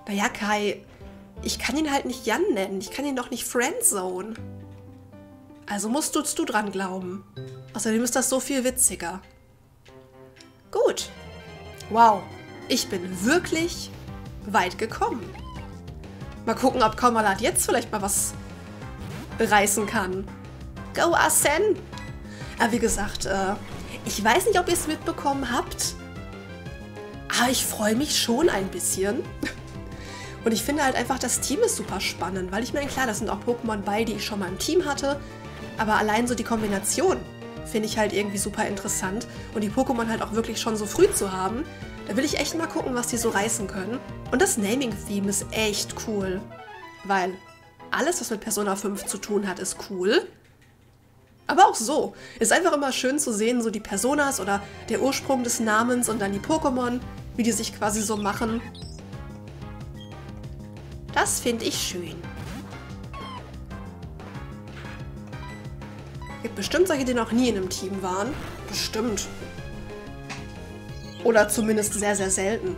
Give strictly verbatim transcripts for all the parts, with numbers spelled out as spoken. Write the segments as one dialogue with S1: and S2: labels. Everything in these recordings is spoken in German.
S1: Naja, Kai, ich kann ihn halt nicht Jan nennen. Ich kann ihn doch nicht Friendzone. Also musst du, du dran glauben. Außerdem ist das so viel witziger. Gut. Wow. Ich bin wirklich weit gekommen. Mal gucken, ob Kaumalat jetzt vielleicht mal was reißen kann. Go Arsene! Aber wie gesagt, äh, ich weiß nicht, ob ihr es mitbekommen habt. Aber ich freue mich schon ein bisschen. Und ich finde halt einfach, das Team ist super spannend. Weil ich meine, klar, das sind auch Pokémon bei, die ich schon mal im Team hatte. Aber allein so die Kombination finde ich halt irgendwie super interessant. Und die Pokémon halt auch wirklich schon so früh zu haben. Da will ich echt mal gucken, was die so reißen können. Und das Naming-Theme ist echt cool. Weil alles, was mit Persona fünf zu tun hat, ist cool. Aber auch so. Ist einfach immer schön zu sehen, so die Personas oder der Ursprung des Namens und dann die Pokémon, wie die sich quasi so machen. Das finde ich schön. Gibt bestimmt solche, die noch nie in einem Team waren. Bestimmt. Oder zumindest sehr, sehr selten.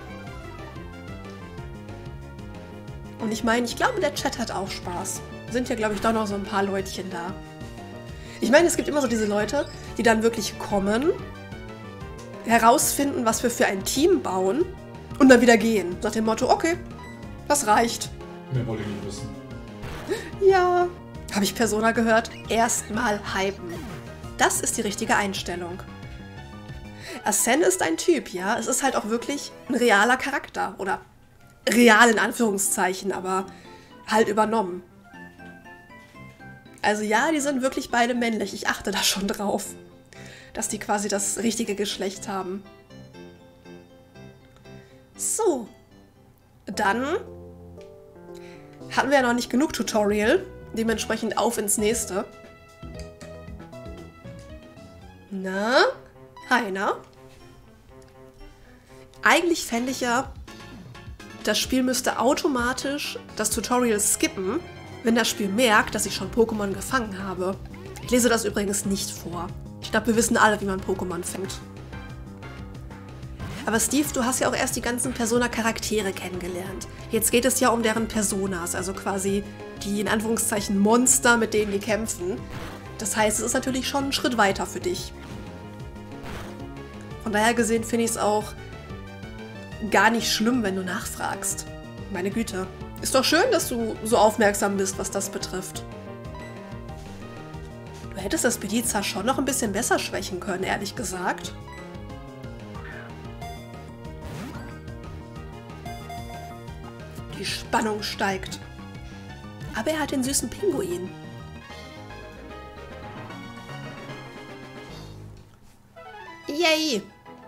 S1: Und ich meine, ich glaube, der Chat hat auch Spaß. Sind ja, glaube ich, doch noch so ein paar Leutchen da. Ich meine, es gibt immer so diese Leute, die dann wirklich kommen, herausfinden, was wir für ein Team bauen und dann wieder gehen. Nach dem Motto, okay, das reicht.
S2: Mehr wollte ich nicht wissen.
S1: Ja, habe ich Persona gehört? Erstmal hypen. Das ist die richtige Einstellung. Arsene ist ein Typ, ja. Es ist halt auch wirklich ein realer Charakter. Oder real in Anführungszeichen, aber halt übernommen. Also ja, die sind wirklich beide männlich. Ich achte da schon drauf, dass die quasi das richtige Geschlecht haben. So. Dann hatten wir ja noch nicht genug Tutorial. Dementsprechend auf ins nächste. Na? Heiner? Eigentlich fände ich ja, das Spiel müsste automatisch das Tutorial skippen, wenn das Spiel merkt, dass ich schon Pokémon gefangen habe. Ich lese das übrigens nicht vor. Ich glaube, wir wissen alle, wie man Pokémon fängt. Aber Steve, du hast ja auch erst die ganzen Persona-Charaktere kennengelernt. Jetzt geht es ja um deren Personas, also quasi die in Anführungszeichen Monster, mit denen die kämpfen. Das heißt, es ist natürlich schon ein Schritt weiter für dich. Von daher gesehen finde ich es auch gar nicht schlimm, wenn du nachfragst. Meine Güte. Ist doch schön, dass du so aufmerksam bist, was das betrifft. Du hättest das Bediza schon noch ein bisschen besser schwächen können, ehrlich gesagt. Die Spannung steigt. Aber er hat den süßen Pinguin. Yay!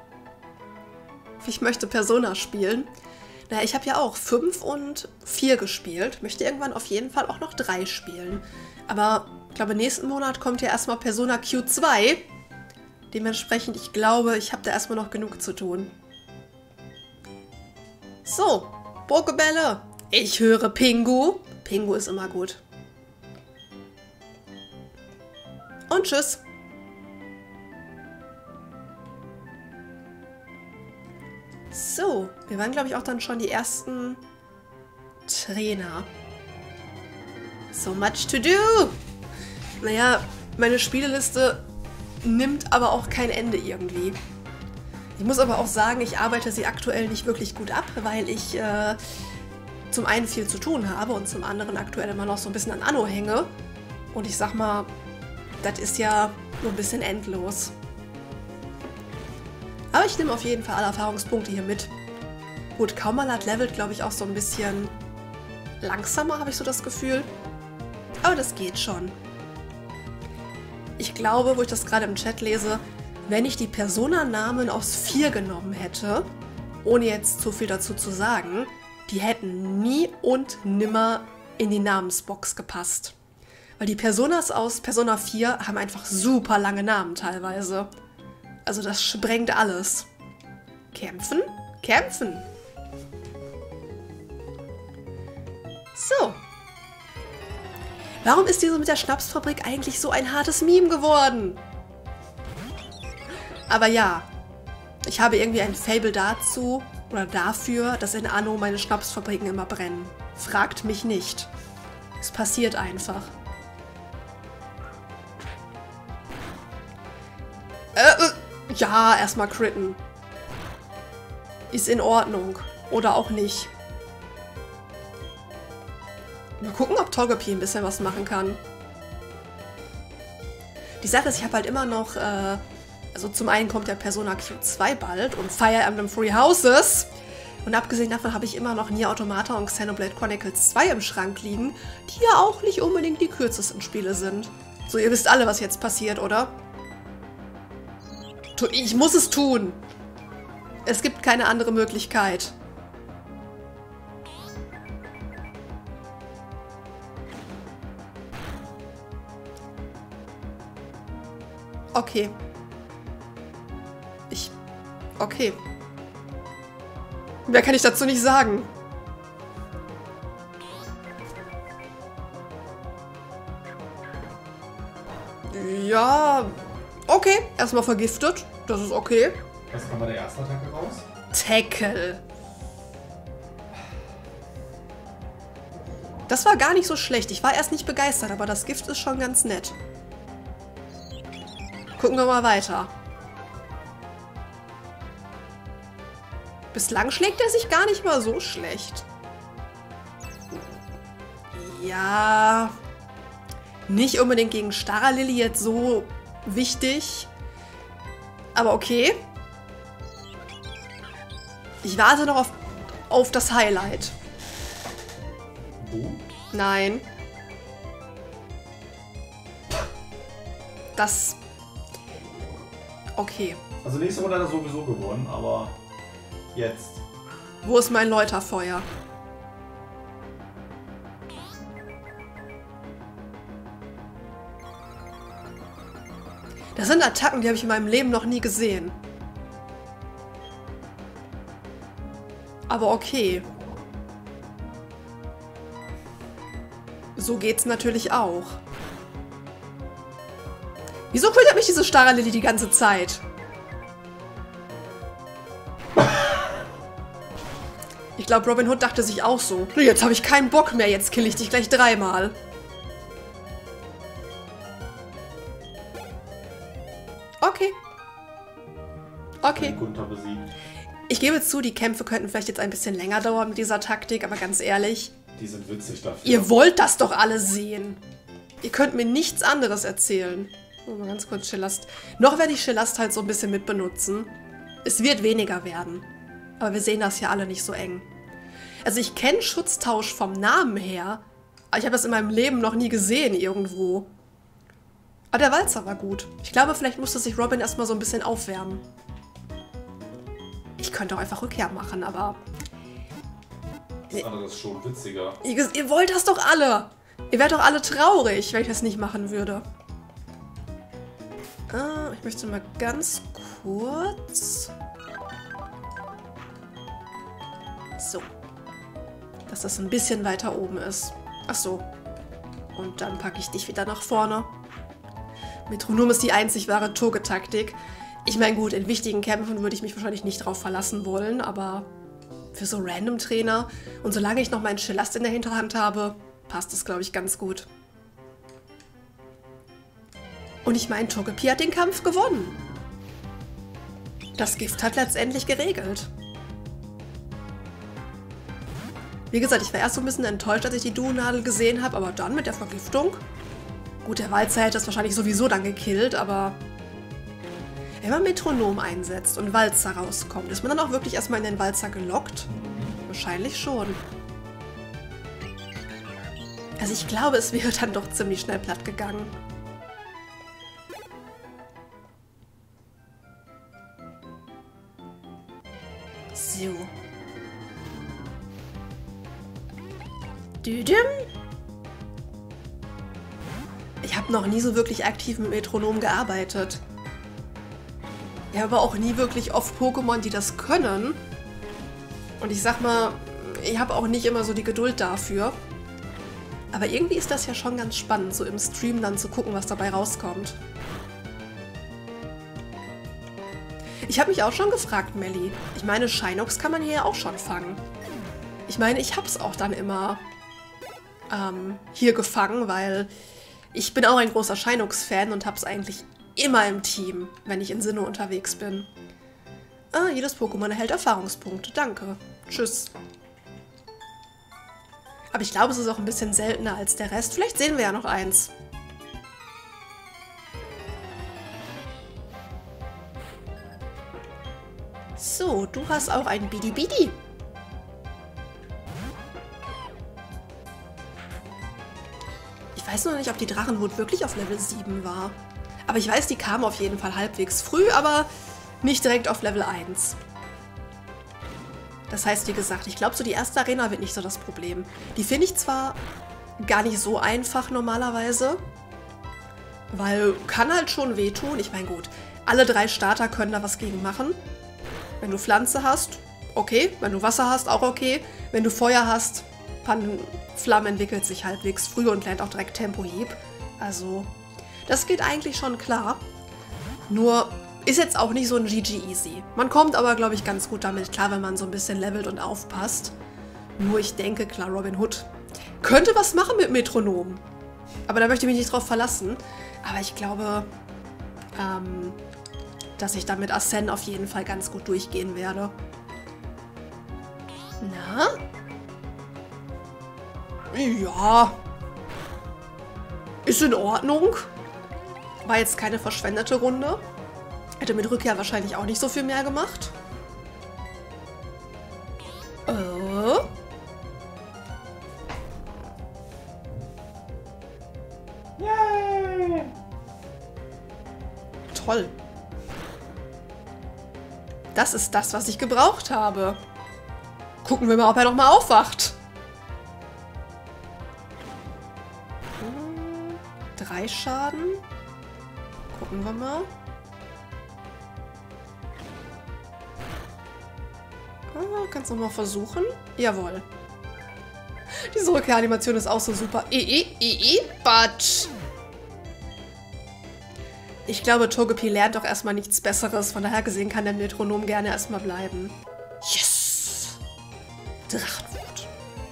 S1: Ich möchte Persona spielen. Naja, ich habe ja auch fünf und vier gespielt. Möchte irgendwann auf jeden Fall auch noch drei spielen. Aber ich glaube, nächsten Monat kommt ja erstmal Persona Q zwei. Dementsprechend, ich glaube, ich habe da erstmal noch genug zu tun. So, Pokebälle. Ich höre Pingu. Pingu ist immer gut. Und tschüss. So, wir waren, glaube ich, auch dann schon die ersten Trainer. So much to do! Naja, meine Spieleliste nimmt aber auch kein Ende irgendwie. Ich muss aber auch sagen, ich arbeite sie aktuell nicht wirklich gut ab, weil ich äh, zum einen viel zu tun habe und zum anderen aktuell immer noch so ein bisschen an Anno hänge. Und ich sag mal, das ist ja so ein bisschen endlos. Aber ich nehme auf jeden Fall alle Erfahrungspunkte hier mit. Gut, Kaumalat levelt, glaube ich, auch so ein bisschen langsamer, habe ich so das Gefühl. Aber das geht schon. Ich glaube, wo ich das gerade im Chat lese, wenn ich die Persona-Namen aus vier genommen hätte, ohne jetzt zu viel dazu zu sagen, die hätten nie und nimmer in die Namensbox gepasst. Weil die Personas aus Persona vier haben einfach super lange Namen teilweise. Also das sprengt alles. Kämpfen? Kämpfen! So. Warum ist diese mit der Schnapsfabrik eigentlich so ein hartes Meme geworden? Aber ja, ich habe irgendwie ein Faible dazu, Oder dafür, dass in Anno meine Schnapsfabriken immer brennen. Fragt mich nicht. Es passiert einfach. Äh, äh, ja, erstmal critten. Ist in Ordnung. Oder auch nicht. Mal gucken, ob Togepi ein bisschen was machen kann. Die Sache ist, ich habe halt immer noch, äh, also zum einen kommt ja Persona Q zwei bald und Fire Emblem Three Houses. Und abgesehen davon habe ich immer noch Nier Automata und Xenoblade Chronicles zwei im Schrank liegen, die ja auch nicht unbedingt die kürzesten Spiele sind. So, ihr wisst alle, was jetzt passiert, oder? Ich muss es tun. Es gibt keine andere Möglichkeit. Okay. Ich... Okay. Mehr kann ich dazu nicht sagen. Ja... Okay, erstmal vergiftet. Das ist okay.
S2: Was kam bei der ersten Attacke raus?
S1: Tackle. Das war gar nicht so schlecht. Ich war erst nicht begeistert, aber das Gift ist schon ganz nett. Gucken wir mal weiter. Bislang schlägt er sich gar nicht mal so schlecht. Ja... Nicht unbedingt gegen Starra Lily jetzt so wichtig. Aber okay. Ich warte noch auf, auf das Highlight.
S2: Wo?
S1: Nein. Das... Okay.
S2: Also nächste Runde hat er sowieso gewonnen, aber jetzt.
S1: Wo ist mein Läuterfeuer? Das sind Attacken, die habe ich in meinem Leben noch nie gesehen. Aber okay. So geht's natürlich auch. Wieso quält mich diese Starra Lily die ganze Zeit? Ich glaube, Robin Hood dachte sich auch so. Jetzt habe ich keinen Bock mehr, jetzt kill ich dich gleich dreimal. Okay. Okay.
S2: Gunther besiegt.
S1: Ich gebe zu, die Kämpfe könnten vielleicht jetzt ein bisschen länger dauern mit dieser Taktik, aber ganz ehrlich...
S2: Die sind witzig dafür.
S1: Ihr wollt das doch alle sehen. Ihr könnt mir nichts anderes erzählen. Oh, mal ganz kurz Schillast. Noch werde ich Schillast halt so ein bisschen mitbenutzen. Es wird weniger werden. Aber wir sehen das ja alle nicht so eng. Also ich kenne Schutztausch vom Namen her, aber ich habe das in meinem Leben noch nie gesehen irgendwo. Aber der Walzer war gut. Ich glaube, vielleicht musste sich Robin erstmal so ein bisschen aufwärmen. Ich könnte auch einfach Rückkehr machen, aber...
S2: Das andere ist schon witziger.
S1: Ihr, ihr wollt das doch alle. Ihr wärt doch alle traurig, wenn ich das nicht machen würde. Ah, ich möchte mal ganz kurz... So. Dass das ein bisschen weiter oben ist. Ach so. Und dann packe ich dich wieder nach vorne. Metronom ist die einzig wahre Togetaktik. Ich meine, gut, in wichtigen Kämpfen würde ich mich wahrscheinlich nicht drauf verlassen wollen, aber für so Random-Trainer und solange ich noch meinen Schillast in der Hinterhand habe, passt es, glaube ich, ganz gut. Und ich meine, Togepi hat den Kampf gewonnen. Das Gift hat letztendlich geregelt. Wie gesagt, ich war erst so ein bisschen enttäuscht, als ich die Duo-Nadel gesehen habe, aber dann mit der Vergiftung... Gut, der Walzer hätte das wahrscheinlich sowieso dann gekillt, aber... Wenn man Metronom einsetzt und Walzer rauskommt, ist man dann auch wirklich erstmal in den Walzer gelockt? Wahrscheinlich schon. Also ich glaube, es wäre dann doch ziemlich schnell platt gegangen. So. Düdüm. Ich habe noch nie so wirklich aktiv mit Metronom gearbeitet. Ich habe aber auch nie wirklich oft Pokémon, die das können. Und ich sag mal, ich habe auch nicht immer so die Geduld dafür. Aber irgendwie ist das ja schon ganz spannend, so im Stream dann zu gucken, was dabei rauskommt. Ich habe mich auch schon gefragt, Melli. Ich meine, Shinox kann man hier ja auch schon fangen. Ich meine, ich habe es auch dann immer ähm, hier gefangen, weil ich bin auch ein großer Shinox-Fan und habe es eigentlich immer im Team, wenn ich in Sinnoh unterwegs bin. Ah, jedes Pokémon erhält Erfahrungspunkte. Danke. Tschüss. Aber ich glaube, es ist auch ein bisschen seltener als der Rest. Vielleicht sehen wir ja noch eins. So, du hast auch ein Bidi-Bidi. Ich weiß noch nicht, ob die Drachenwut wirklich auf Level sieben war. Aber ich weiß, die kam auf jeden Fall halbwegs früh, aber nicht direkt auf Level eins. Das heißt, wie gesagt, ich glaube, so die erste Arena wird nicht so das Problem. Die finde ich zwar gar nicht so einfach normalerweise, weil kann halt schon wehtun. Ich meine, gut, alle drei Starter können da was gegen machen. Wenn du Pflanze hast, okay. Wenn du Wasser hast, auch okay. Wenn du Feuer hast, Flamme entwickelt sich halbwegs früh und lernt auch direkt Tempohieb. Also, das geht eigentlich schon klar. Nur ist jetzt auch nicht so ein G G easy. Man kommt aber, glaube ich, ganz gut damit klar, wenn man so ein bisschen levelt und aufpasst. Nur ich denke, klar, Robin Hood könnte was machen mit Metronom. Aber da möchte ich mich nicht drauf verlassen. Aber ich glaube, ähm, dass ich dann mit Arsene auf jeden Fall ganz gut durchgehen werde. Na? Ja. Ist in Ordnung. War jetzt keine verschwendete Runde. Hätte mit Rückkehr wahrscheinlich auch nicht so viel mehr gemacht. Äh.
S2: Yay!
S1: Toll. Das ist das, was ich gebraucht habe. Gucken wir mal, ob er noch mal aufwacht. Hm, drei Schaden. Gucken wir mal. Ah, kannst du noch mal versuchen? Jawohl. Diese Rückkehranimation ist auch so super. I, I, I, I, Batsch. Ich glaube, Togepi lernt doch erstmal nichts Besseres. Von daher gesehen kann der Metronom gerne erstmal bleiben. Yes! Drachenwut.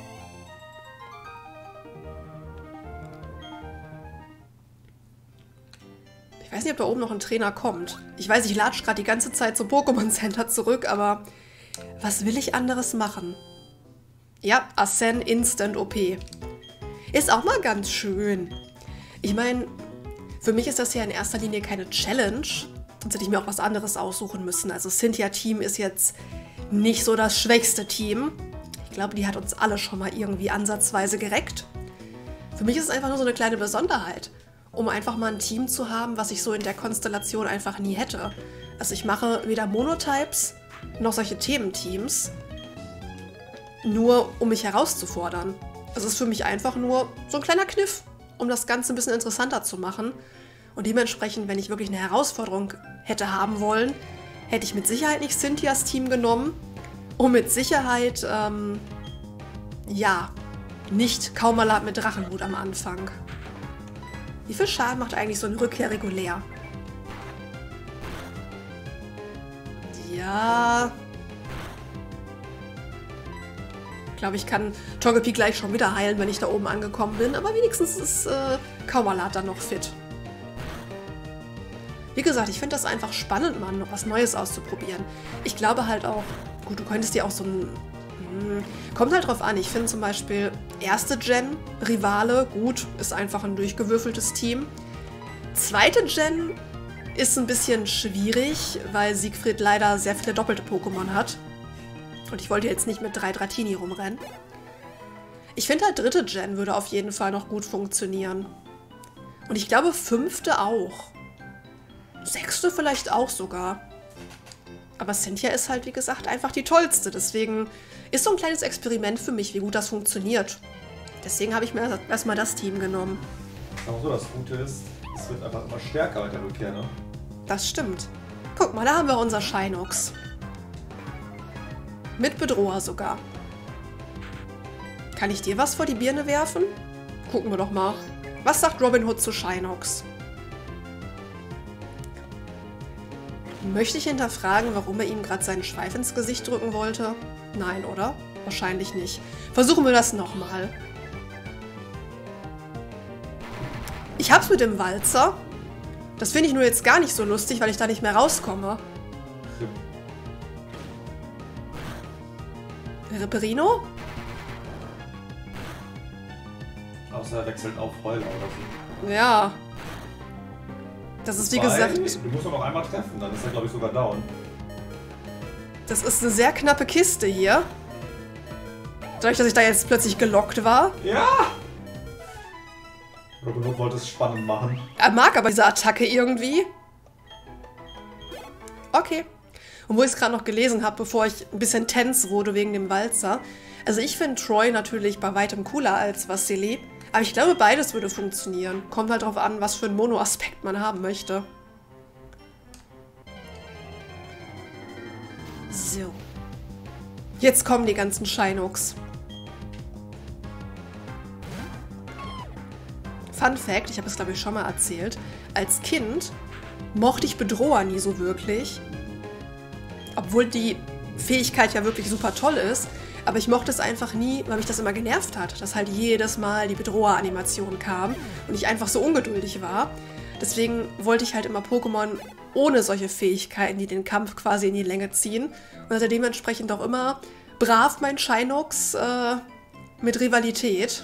S1: Ich weiß nicht, ob da oben noch ein Trainer kommt. Ich weiß, ich latsche gerade die ganze Zeit zum Pokémon Center zurück, aber was will ich anderes machen? Ja, Arsene Instant O P. Ist auch mal ganz schön. Ich meine, für mich ist das ja in erster Linie keine Challenge. Sonst hätte ich mir auch was anderes aussuchen müssen. Also Cynthia-Team ist jetzt nicht so das schwächste Team. Ich glaube, die hat uns alle schon mal irgendwie ansatzweise gereckt. Für mich ist es einfach nur so eine kleine Besonderheit, um einfach mal ein Team zu haben, was ich so in der Konstellation einfach nie hätte. Also ich mache weder Monotypes noch solche Thementeams, nur um mich herauszufordern. Also es ist für mich einfach nur so ein kleiner Kniff, um das Ganze ein bisschen interessanter zu machen. Und dementsprechend, wenn ich wirklich eine Herausforderung hätte haben wollen, hätte ich mit Sicherheit nicht Cynthias Team genommen und mit Sicherheit, ähm, ja, nicht Kaumalat mit Drachenhut am Anfang. Wie viel Schaden macht eigentlich so eine Rückkehr regulär? Ja. Ich glaube, ich kann Togepi gleich schon wieder heilen, wenn ich da oben angekommen bin. Aber wenigstens ist äh, Kaumalat dann noch fit. Wie gesagt, ich finde das einfach spannend, mal noch was Neues auszuprobieren. Ich glaube halt auch, gut, du könntest dir auch so ein... Hm, kommt halt drauf an. Ich finde zum Beispiel erste Gen, Rivale, gut, ist einfach ein durchgewürfeltes Team. Zweite Gen ist ein bisschen schwierig, weil Siegfried leider sehr viele doppelte Pokémon hat. Und ich wollte jetzt nicht mit drei Dratini rumrennen. Ich finde halt dritte Gen würde auf jeden Fall noch gut funktionieren. Und ich glaube fünfte auch. Sechste vielleicht auch sogar. Aber Cynthia ist halt, wie gesagt, einfach die tollste. Deswegen ist so ein kleines Experiment für mich, wie gut das funktioniert. Deswegen habe ich mir erstmal das Team genommen.
S2: Aber so, das Gute ist, es wird einfach immer stärker mit der Rückkehr, ne?
S1: Das stimmt. Guck mal, da haben wir unser Shinox. Mit Bedroher sogar. Kann ich dir was vor die Birne werfen? Gucken wir doch mal. Was sagt Robin Hood zu Shinox? Möchte ich hinterfragen, warum er ihm gerade seinen Schweif ins Gesicht drücken wollte? Nein, oder? Wahrscheinlich nicht. Versuchen wir das nochmal. Ich hab's mit dem Walzer. Das finde ich nur jetzt gar nicht so lustig, weil ich da nicht mehr rauskomme. Ripperino?
S2: Außer er wechselt auf Heuler oder so.
S1: Ja. Das ist wie
S2: Weil,
S1: gesagt...
S2: Du musst doch noch einmal treffen, dann ist er, glaube ich, sogar down.
S1: Das ist eine sehr knappe Kiste hier. Dadurch, dass ich da jetzt plötzlich gelockt war.
S2: Ja! Robin wollte es spannend machen.
S1: Er mag aber diese Attacke irgendwie. Okay. Und wo ich es gerade noch gelesen habe, bevor ich ein bisschen tense wurde wegen dem Walzer. Also ich finde Troy natürlich bei weitem cooler als Vasili. Aber ich glaube, beides würde funktionieren. Kommt halt drauf an, was für einen Mono-Aspekt man haben möchte. So. Jetzt kommen die ganzen Shinooks. Fun Fact, ich habe es glaube ich schon mal erzählt. Als Kind mochte ich Bedroher nie so wirklich. Obwohl die Fähigkeit ja wirklich super toll ist. Aber ich mochte es einfach nie, weil mich das immer genervt hat, dass halt jedes Mal die Bedroher-Animation kam und ich einfach so ungeduldig war. Deswegen wollte ich halt immer Pokémon ohne solche Fähigkeiten, die den Kampf quasi in die Länge ziehen. Und hatte dementsprechend auch immer brav mein Shinooks äh, mit Rivalität.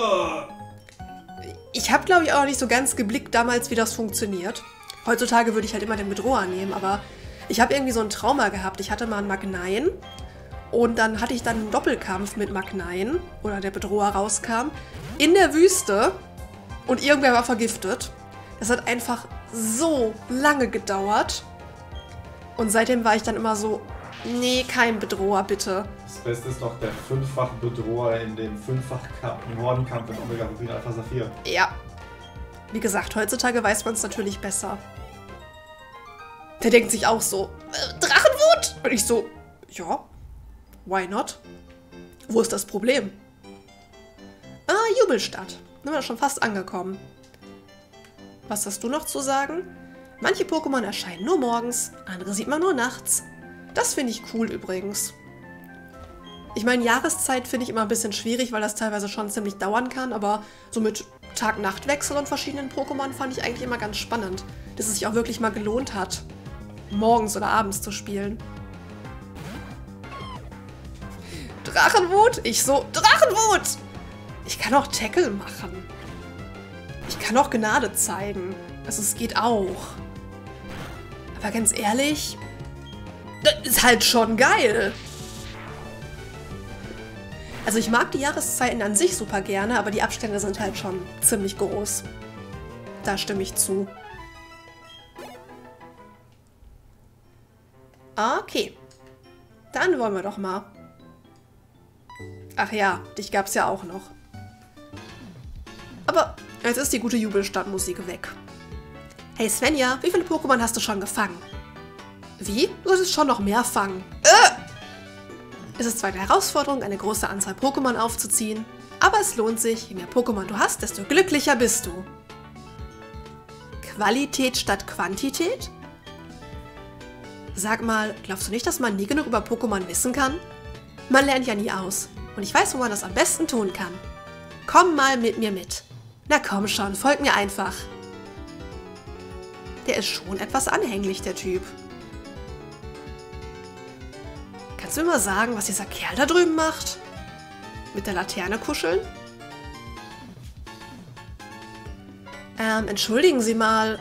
S1: Ich habe, glaube ich, auch noch nicht so ganz geblickt damals, wie das funktioniert. Heutzutage würde ich halt immer den Bedroher nehmen, aber ich habe irgendwie so ein Trauma gehabt. Ich hatte mal einen Magnein und dann hatte ich dann einen Doppelkampf mit Magnein, oder der Bedroher rauskam, in der Wüste und irgendwer war vergiftet. Das hat einfach so lange gedauert und seitdem war ich dann immer so, nee, kein Bedroher, bitte.
S2: Das Beste ist doch der Fünffach-Bedroher in dem Fünffach-Hordenkampf in Omega Rubin Alpha Saphir.
S1: Ja. Wie gesagt, heutzutage weiß man es natürlich besser. Der denkt sich auch so, äh, Drachenwut! Und ich so, ja, why not? Wo ist das Problem? Ah, Jubelstadt. Sind wir schon fast angekommen. Was hast du noch zu sagen? Manche Pokémon erscheinen nur morgens, andere sieht man nur nachts. Das finde ich cool übrigens. Ich meine, Jahreszeit finde ich immer ein bisschen schwierig, weil das teilweise schon ziemlich dauern kann, aber so mit Tag-Nacht-Wechsel und verschiedenen Pokémon fand ich eigentlich immer ganz spannend, dass es sich auch wirklich mal gelohnt hat, morgens oder abends zu spielen. Drachenwut? Ich so, Drachenwut! Ich kann auch Tackle machen. Ich kann auch Gnade zeigen. Also es geht auch. Aber ganz ehrlich, das ist halt schon geil. Also ich mag die Jahreszeiten an sich super gerne, aber die Abstände sind halt schon ziemlich groß. Da stimme ich zu. Okay. Dann wollen wir doch mal. Ach ja, dich gab's ja auch noch. Aber jetzt ist die gute Jubelstadtmusik weg. Hey Svenja, wie viele Pokémon hast du schon gefangen? Wie? Du solltest schon noch mehr fangen. Äh! Es ist zwar eine Herausforderung, eine große Anzahl Pokémon aufzuziehen, aber es lohnt sich. Je mehr Pokémon du hast, desto glücklicher bist du. Qualität statt Quantität? Sag mal, glaubst du nicht, dass man nie genug über Pokémon wissen kann? Man lernt ja nie aus. Und ich weiß, wo man das am besten tun kann. Komm mal mit mir mit. Na komm schon, folg mir einfach. Der ist schon etwas anhänglich, der Typ. Kannst du mir mal sagen, was dieser Kerl da drüben macht? Mit der Laterne kuscheln? Ähm, entschuldigen Sie mal.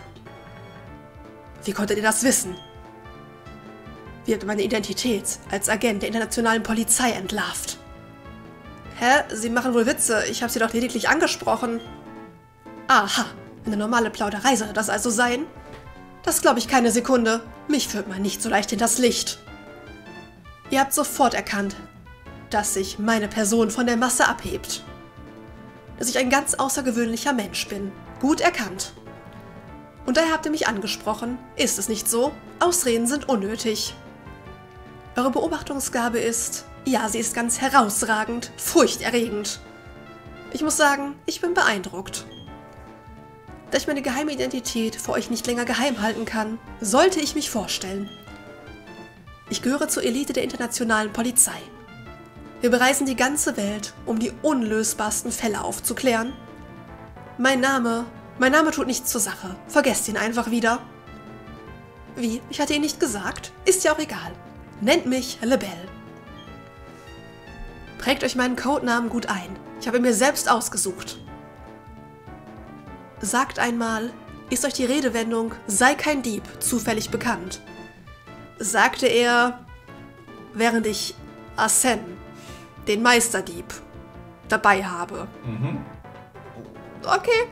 S1: Wie konntet ihr das wissen? Wie habt ihr meine Identität als Agent der internationalen Polizei entlarvt? Hä? Sie machen wohl Witze. Ich habe Sie doch lediglich angesprochen. Aha, eine normale Plauderei sollte das also sein? Das glaube ich keine Sekunde. Mich führt man nicht so leicht hinters Licht. Ihr habt sofort erkannt, dass sich meine Person von der Masse abhebt. Dass ich ein ganz außergewöhnlicher Mensch bin. Gut erkannt. Und daher habt ihr mich angesprochen. Ist es nicht so? Ausreden sind unnötig. Eure Beobachtungsgabe ist... Ja, sie ist ganz herausragend, furchterregend. Ich muss sagen, ich bin beeindruckt. Da ich meine geheime Identität vor euch nicht länger geheim halten kann, sollte ich mich vorstellen. Ich gehöre zur Elite der internationalen Polizei. Wir bereisen die ganze Welt, um die unlösbarsten Fälle aufzuklären. Mein Name, mein Name tut nichts zur Sache. Vergesst ihn einfach wieder. Wie? Ich hatte ihn nicht gesagt? Ist ja auch egal. Nennt mich Lebel. Prägt euch meinen Codenamen gut ein. Ich habe ihn mir selbst ausgesucht. Sagt einmal, ist euch die Redewendung "sei kein Dieb" zufällig bekannt? Sagte er, während ich Arsène, den Meisterdieb, dabei habe.
S2: Mhm.
S1: Okay.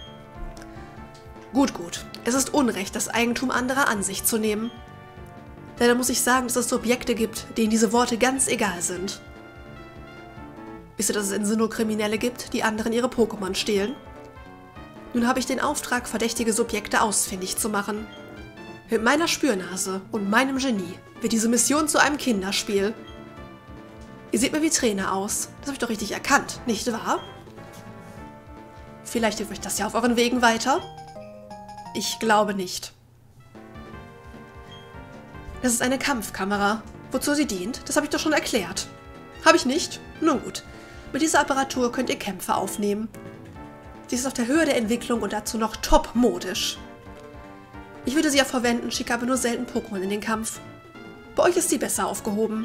S1: Gut, gut. Es ist Unrecht, das Eigentum anderer an sich zu nehmen. Leider muss ich sagen, dass es Subjekte gibt, denen diese Worte ganz egal sind. Wisst ihr, dass es in Sinnoh Kriminelle gibt, die anderen ihre Pokémon stehlen? Nun habe ich den Auftrag, verdächtige Subjekte ausfindig zu machen. Mit meiner Spürnase und meinem Genie wird diese Mission zu einem Kinderspiel. Ihr seht mir wie Trainer aus. Das habe ich doch richtig erkannt, nicht wahr? Vielleicht hilft euch das ja auf euren Wegen weiter? Ich glaube nicht. Das ist eine Kampfkamera. Wozu sie dient, das habe ich doch schon erklärt. Habe ich nicht? Nun gut. Mit dieser Apparatur könnt ihr Kämpfe aufnehmen. Sie ist auf der Höhe der Entwicklung und dazu noch top-modisch. Ich würde sie ja verwenden, schicke aber nur selten Pokémon in den Kampf. Bei euch ist sie besser aufgehoben.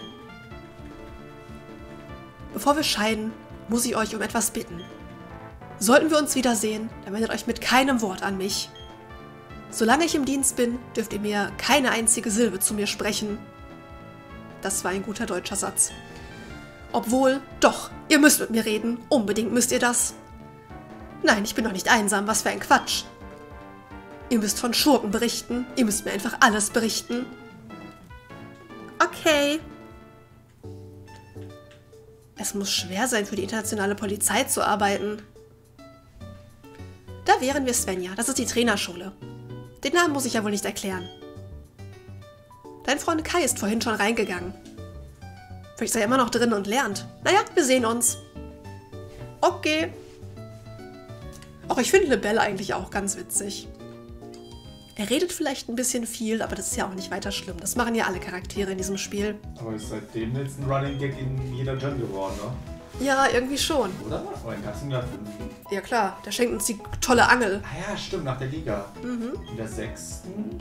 S1: Bevor wir scheiden, muss ich euch um etwas bitten. Sollten wir uns wiedersehen, dann wendet euch mit keinem Wort an mich. Solange ich im Dienst bin, dürft ihr mir keine einzige Silbe zu mir sprechen. Das war ein guter deutscher Satz. Obwohl, doch, ihr müsst mit mir reden. Unbedingt müsst ihr das. Nein, ich bin doch nicht einsam, was für ein Quatsch. Ihr müsst von Schurken berichten. Ihr müsst mir einfach alles berichten. Okay. Es muss schwer sein, für die internationale Polizei zu arbeiten. Da wären wir Svenja. Das ist die Trainerschule. Den Namen muss ich ja wohl nicht erklären. Dein Freund Kai ist vorhin schon reingegangen. Vielleicht ist er immer noch drin und lernt. Naja, wir sehen uns. Okay. Auch ich finde Lebel eigentlich auch ganz witzig. Er redet vielleicht ein bisschen viel, aber das ist ja auch nicht weiter schlimm. Das machen ja alle Charaktere in diesem Spiel.
S2: Aber ist seitdem jetzt ein Running Gag in jeder Gen geworden, ne?
S1: Ja, irgendwie schon.
S2: Oder? Aber in der fünften.
S1: Ja klar, der schenkt uns die tolle Angel.
S2: Ah ja, stimmt, nach der Liga.
S1: Mhm.
S2: In der sechsten.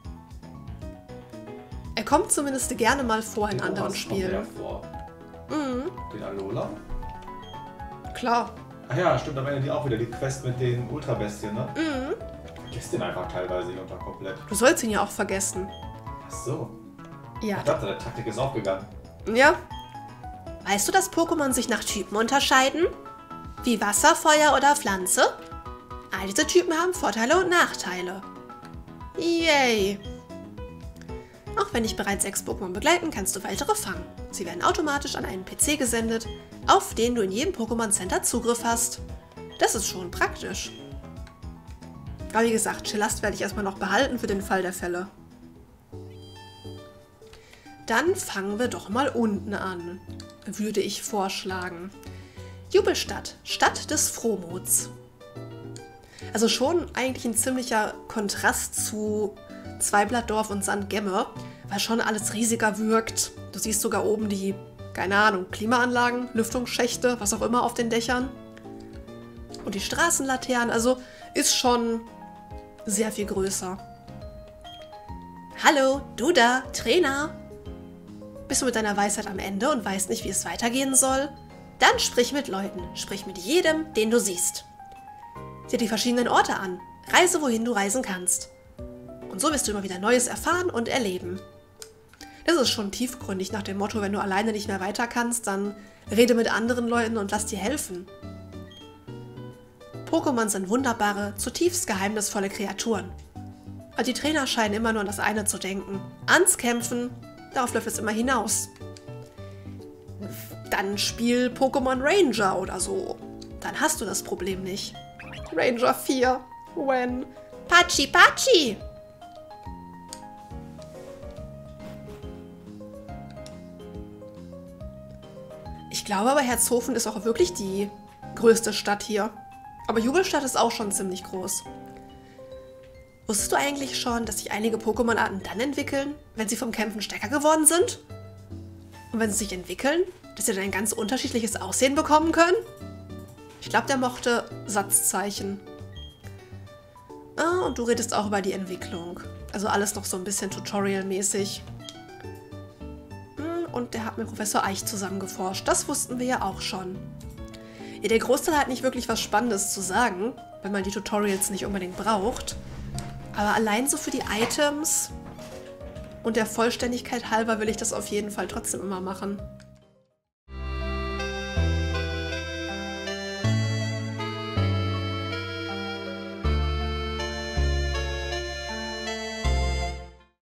S1: Er kommt zumindest gerne mal vor in
S2: Den
S1: anderen
S2: Omas kommt
S1: Spielen.
S2: der vor.
S1: Mhm.
S2: Den Alola?
S1: Klar.
S2: Ach ja, stimmt, am Ende die auch wieder, die Quest mit den Ultrabestien, ne?
S1: Mhm.
S2: Vergesst den einfach teilweise unter komplett.
S1: Du sollst ihn ja auch vergessen.
S2: Ach so.
S1: Ja.
S2: Ich dachte, der Taktik ist aufgegangen.
S1: Ja. Weißt du, dass Pokémon sich nach Typen unterscheiden? Wie Wasser, Feuer oder Pflanze? All diese Typen haben Vorteile und Nachteile. Yay! Auch wenn dich bereits sechs Pokémon begleiten, kannst du weitere fangen. Sie werden automatisch an einen P C gesendet, auf den du in jedem Pokémon Center Zugriff hast. Das ist schon praktisch. Aber wie gesagt, Chillast werde ich erstmal noch behalten für den Fall der Fälle. Dann fangen wir doch mal unten an, würde ich vorschlagen. Jubelstadt, Stadt des Frohmuts. Also schon eigentlich ein ziemlicher Kontrast zu Zweiblattdorf und Sankt Gemme, weil schon alles riesiger wirkt. Du siehst sogar oben die, keine Ahnung, Klimaanlagen, Lüftungsschächte, was auch immer auf den Dächern. Und die Straßenlaternen, also ist schon sehr viel größer. Hallo, du da, Trainer. Bist du mit deiner Weisheit am Ende und weißt nicht, wie es weitergehen soll? Dann sprich mit Leuten, sprich mit jedem, den du siehst. Sieh die verschiedenen Orte an, reise, wohin du reisen kannst. Und so wirst du immer wieder Neues erfahren und erleben. Das ist schon tiefgründig nach dem Motto, wenn du alleine nicht mehr weiter kannst, dann rede mit anderen Leuten und lass dir helfen. Pokémon sind wunderbare, zutiefst geheimnisvolle Kreaturen. Aber die Trainer scheinen immer nur an das eine zu denken. Ans Kämpfen, darauf läuft es immer hinaus. Dann spiel Pokémon Ranger oder so. Dann hast du das Problem nicht. Ranger vier. When? Pachi Pachi! Ich glaube aber, Herzhofen ist auch wirklich die größte Stadt hier. Aber Jubelstadt ist auch schon ziemlich groß. Wusstest du eigentlich schon, dass sich einige Pokémon-Arten dann entwickeln, wenn sie vom Kämpfen stärker geworden sind? Und wenn sie sich entwickeln, dass sie dann ein ganz unterschiedliches Aussehen bekommen können? Ich glaube, der mochte Satzzeichen. Ah, und du redest auch über die Entwicklung. Also alles noch so ein bisschen Tutorial-mäßig. Und der hat mit Professor Eich zusammen geforscht. Das wussten wir ja auch schon. Ja, der Großteil hat nicht wirklich was Spannendes zu sagen, wenn man die Tutorials nicht unbedingt braucht. Aber allein so für die Items und der Vollständigkeit halber will ich das auf jeden Fall trotzdem immer machen.